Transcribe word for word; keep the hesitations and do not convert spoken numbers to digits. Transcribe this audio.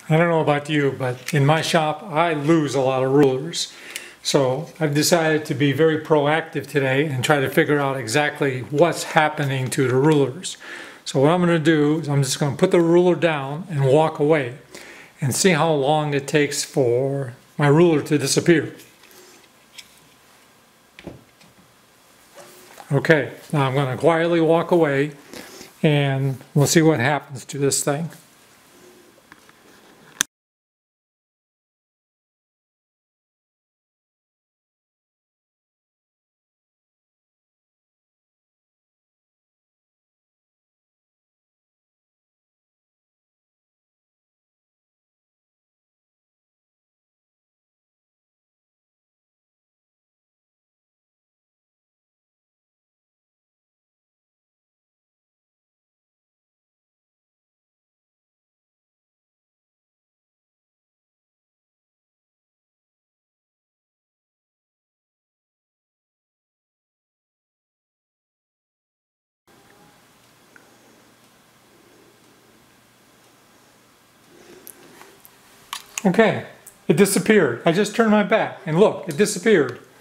I don't know about you, but in my shop I lose a lot of rulers. So I've decided to be very proactive today and try to figure out exactly what's happening to the rulers. So what I'm going to do is I'm just going to put the ruler down and walk away and see how long it takes for my ruler to disappear. Okay, now I'm going to quietly walk away and we'll see what happens to this thing. Okay, it disappeared. I just turned my back and look, it disappeared.